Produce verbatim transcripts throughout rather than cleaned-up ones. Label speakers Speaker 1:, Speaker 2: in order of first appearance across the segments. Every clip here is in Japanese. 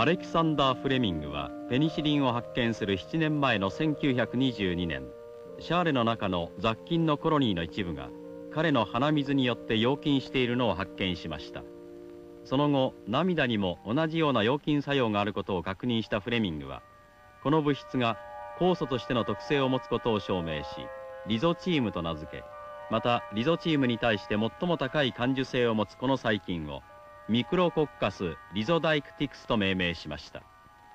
Speaker 1: アレキサンダー・フレミングはペニシリンを発見するななねんまえのせんきゅうひゃくにじゅうにねん、シャーレの中の雑菌のコロニーの一部が彼の鼻水によって溶菌しているのを発見しました。その後、涙にも同じような溶菌作用があることを確認したフレミングは、この物質が酵素としての特性を持つことを証明し、リゾチームと名付け、またリゾチームに対して最も高い感受性を持つこの細菌をミクロコッカス・リゾダイクティクスと命名しました。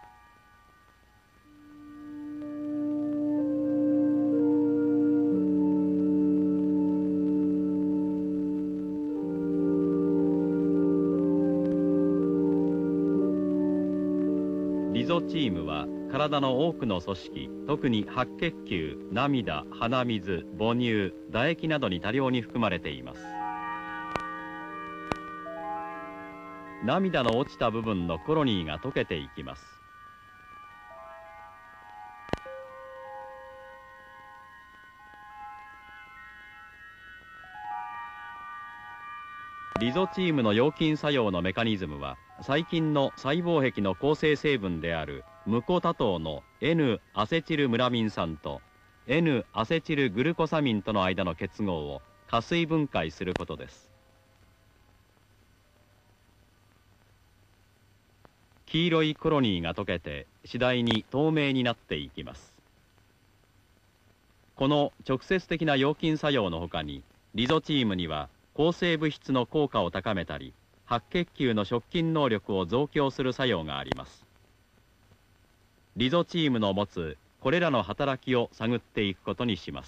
Speaker 1: リゾチームは体の多くの組織、特に白血球、涙、鼻水、母乳、唾液などに多量に含まれています。涙の落ちた部分のコロニーが溶けていきます。リゾチームの溶菌作用のメカニズムは、細菌の細胞壁の構成成分であるムコ多糖の N アセチルムラミン酸と N アセチルグルコサミンとの間の結合を加水分解することです。黄色いコロニーが溶けて次第に透明になっていきます。この直接的な溶菌作用のほかに、リゾチームには抗生物質の効果を高めたり、白血球の食菌能力を増強する作用があります。リゾチームの持つこれらの働きを探っていくことにします。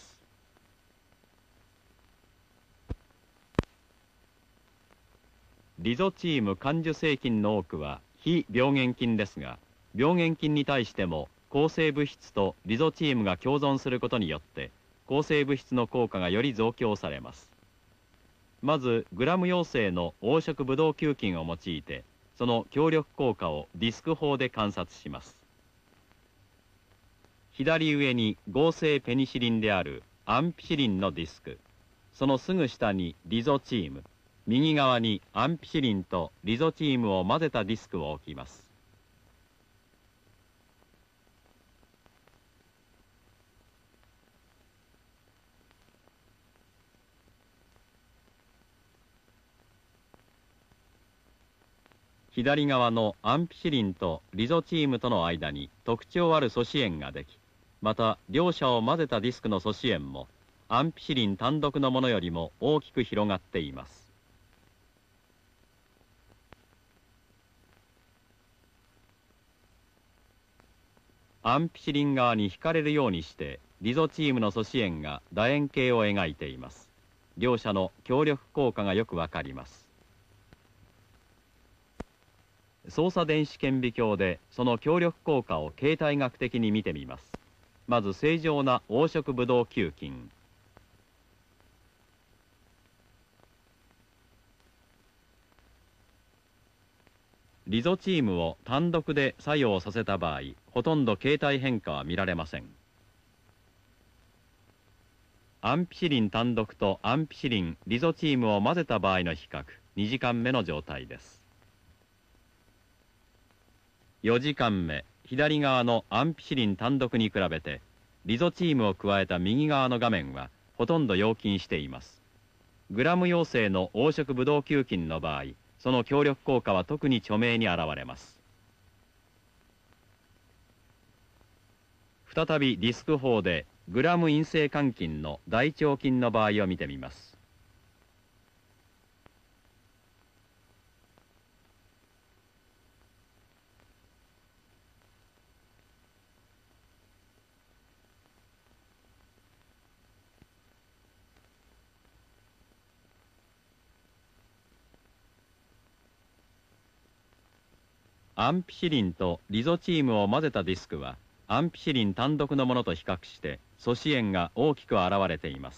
Speaker 1: リゾチーム感受性菌の多くは非病原菌ですが、病原菌に対しても抗生物質とリゾチームが共存することによって抗生物質の効果がより増強されます。まずグラム陽性の黄色ブドウ球菌を用いて、その強力効果をディスク法で観察します。左上に合成ペニシリンであるアンピシリンのディスク、そのすぐ下にリゾチーム、右側にアンピシリンとリゾチームを混ぜたディスクを置きます。左側のアンピシリンとリゾチームとの間に特徴ある組織円ができ、また両者を混ぜたディスクの組織円もアンピシリン単独のものよりも大きく広がっています。アンピシリン側に引かれるようにしてリゾチームの組織円が楕円形を描いています。両者の協力効果がよくわかります。操作電子顕微鏡でその協力効果を形態学的に見てみます。まず正常な黄色ブドウ球菌、リゾチームを単独で作用させた場合、ほとんど形態変化は見られません。アンピシリン単独とアンピシリン、リゾチームを混ぜた場合の比較、にじかんめの状態です。よじかんめ、左側のアンピシリン単独に比べて、リゾチームを加えた右側の画面はほとんど溶菌しています。グラム陽性の黄色ブドウ球菌の場合、その協力効果は特に著明に現れます。再びディスク法でグラム陰性肝菌の大腸菌の場合を見てみます。アンピシリンとリゾチームを混ぜたディスクはアンピシリン単独のものと比較して組織円が大きく現れています。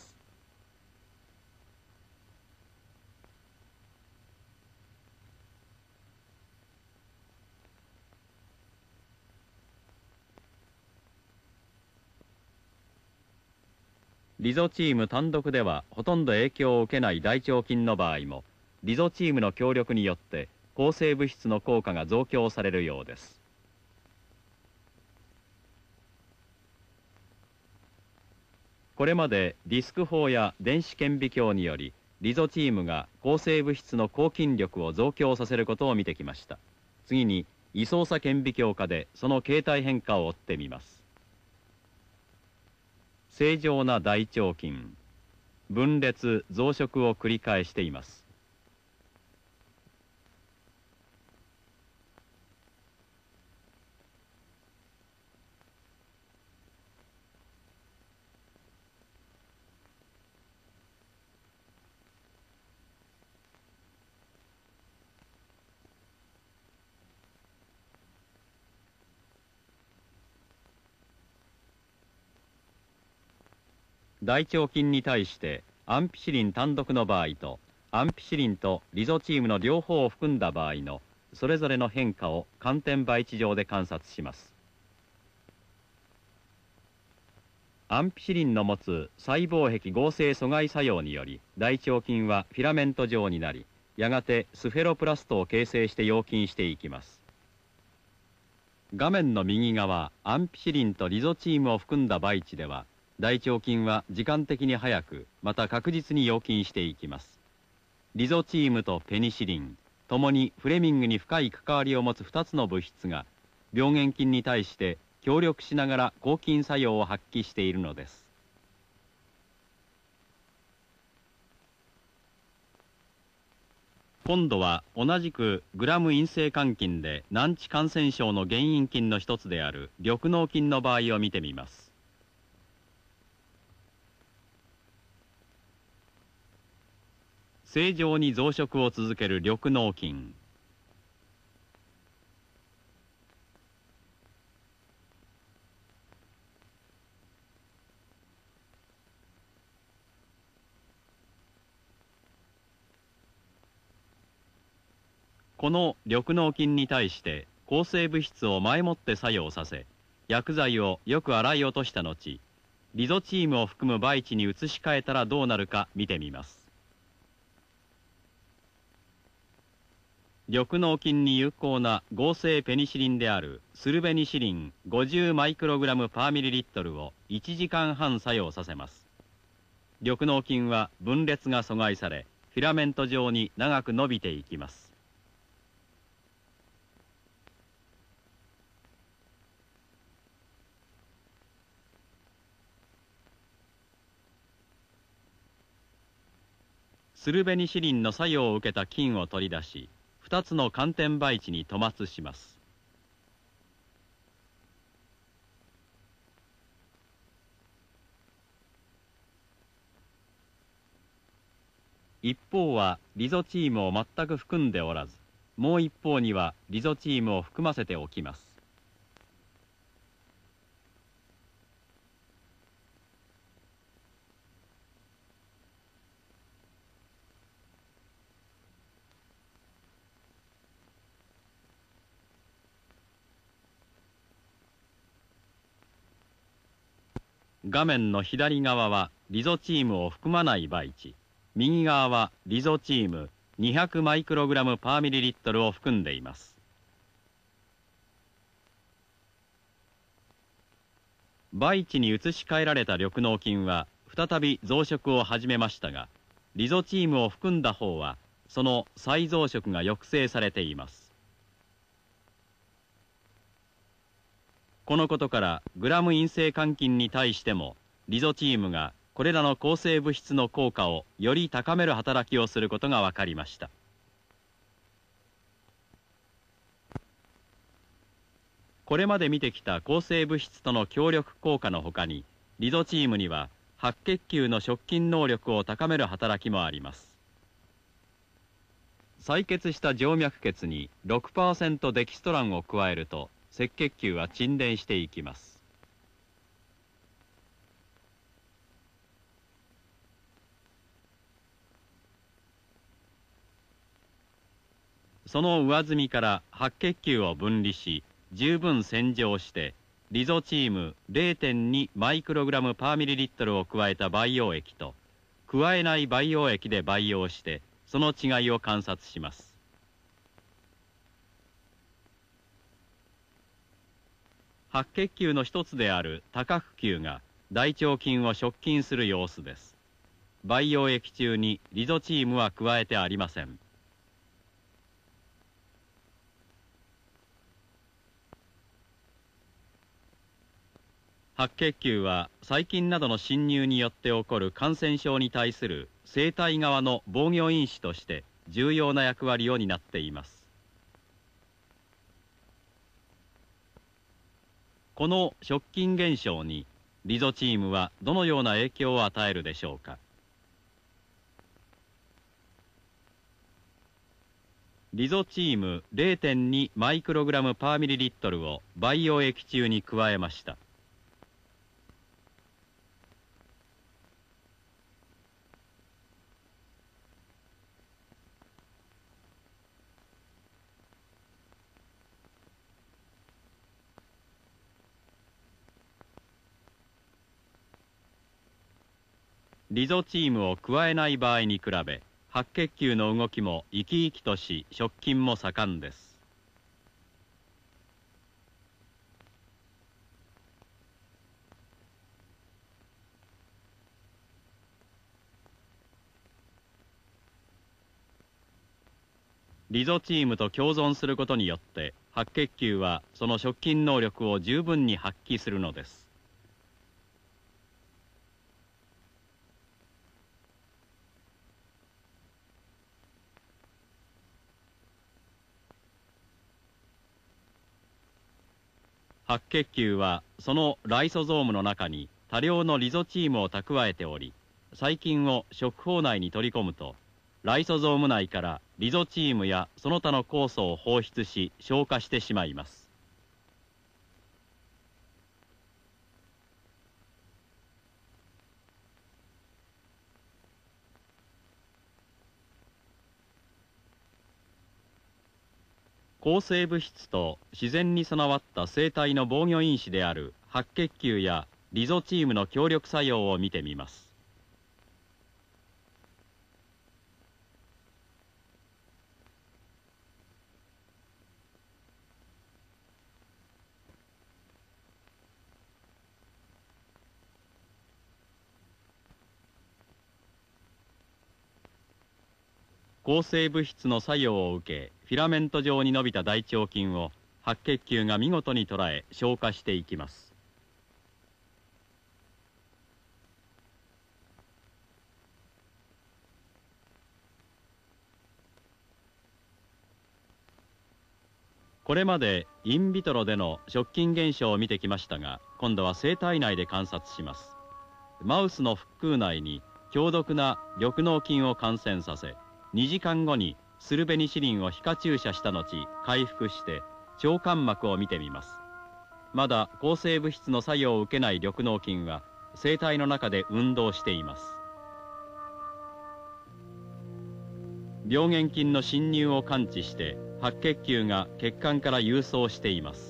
Speaker 1: リゾチーム単独ではほとんど影響を受けない大腸菌の場合も、リゾチームの協力によって抗生物質の効果が増強されるようです。これまでディスク法や電子顕微鏡によりリゾチームが抗生物質の抗菌力を増強させることを見てきました。次に位相差顕微鏡下でその形態変化を追ってみます。正常な大腸菌、分裂増殖を繰り返しています。大腸菌に対してアンピシリン単独の場合とアンピシリンとリゾチームの両方を含んだ場合のそれぞれの変化を寒天培地上で観察します。アンピシリンの持つ細胞壁合成阻害作用により大腸菌はフィラメント状になり、やがてスフェロプラストを形成して溶筋していきます。画面の右側、アンピシリンとリゾチームを含んだ培地では大腸菌は時間的に早く、また確実に溶筋していきます。リゾチームとペニシリン、ともにフレミングに深い関わりを持つふたつの物質が、病原菌に対して協力しながら抗菌作用を発揮しているのです。今度は同じくグラム陰性肝菌で難治感染症の原因菌の一つである緑膿菌の場合を見てみます。正常に増殖を続ける緑膿菌。この緑膿菌に対して抗生物質を前もって作用させ、薬剤をよく洗い落とした後、リゾチームを含む培地に移し替えたらどうなるか見てみます。緑膿菌に有効な合成ペニシリンであるスルベニシリンごじゅうマイクログラムパーミリリットルをいちじかんはん作用させます。緑膿菌は分裂が阻害され、フィラメント状に長く伸びていきます。スルベニシリンの作用を受けた菌を取り出し、ふたつの寒天培地に塗末します。一方はリゾチームを全く含んでおらず、もう一方にはリゾチームを含ませておきます。画面の左側はリゾチームを含まない培地、右側はリゾチームにひゃくマイクログラムパーミリリットルを含んでいます。培地に移し替えられた緑膿菌は再び増殖を始めましたが、リゾチームを含んだ方はその再増殖が抑制されています。このことからグラム陰性肝菌に対してもリゾチームがこれらの抗生物質の効果をより高める働きをすることが分かりました。これまで見てきた抗生物質との協力効果のほかに、リゾチームには白血球の触筋能力を高める働きもあります。採血した静脈血に ろくパーセント デキストランを加えると赤血球は沈殿していきます。その上澄みから白血球を分離し十分洗浄してリゾチーム れいてんに マイクログラムパーミリリットルを加えた培養液と加えない培養液で培養してその違いを観察します。 白血球の一つである多核球が大腸菌を食菌する様子です。培養液中にリゾチームは加えてありません。白血球は細菌などの侵入によって起こる感染症に対する生体側の防御因子として重要な役割を担っています。この食菌減少にリゾチームはどのような影響を与えるでしょうか。リゾチーム ゼロてんに マイクログラムパーミリリットルを培養液中に加えました。リゾチームを加えない場合に比べ、白血球の動きも生き生きとし、食菌も盛んです。リゾチームと共存することによって、白血球はその食菌能力を十分に発揮するのです。白血球はそのライソゾームの中に多量のリゾチームを蓄えており、細菌を食胞内に取り込むと、ライソゾーム内からリゾチームやその他の酵素を放出し消化してしまいます。抗生物質と自然に備わった生体の防御因子である白血球やリゾチームの協力作用を見てみます。抗生物質の作用を受け、フィラメント状に伸びた大腸菌を白血球が見事に捉え消化していきます。これまでインビトロでの食菌減少を見てきましたが、今度は生体内で観察します。マウスの腹腔内に強毒な緑膿菌を感染させ、にじかんごにスルベニシリンを皮下注射した後回復して腸間膜を見てみます。まだ抗生物質の作用を受けない緑膿菌は生体の中で運動しています。病原菌の侵入を感知して白血球が血管から郵送しています。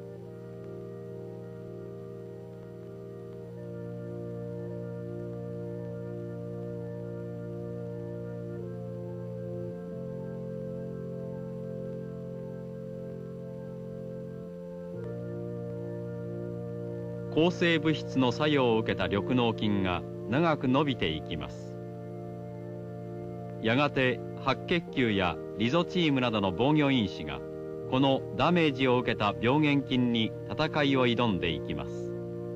Speaker 1: 抗生物質の作用を受けた緑膿菌が長く伸びていきます。やがて白血球やリゾチームなどの防御因子がこのダメージを受けた病原菌に戦いを挑んでいきます。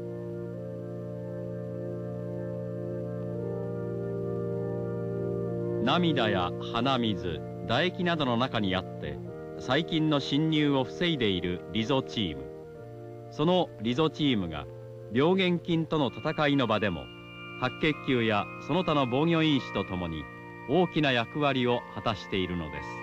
Speaker 1: 涙や鼻水、唾液などの中にあって細菌の侵入を防いでいるリゾチーム。そのリゾチームが病原菌との戦いの場でも白血球やその他の防御因子とともに大きな役割を果たしているのです。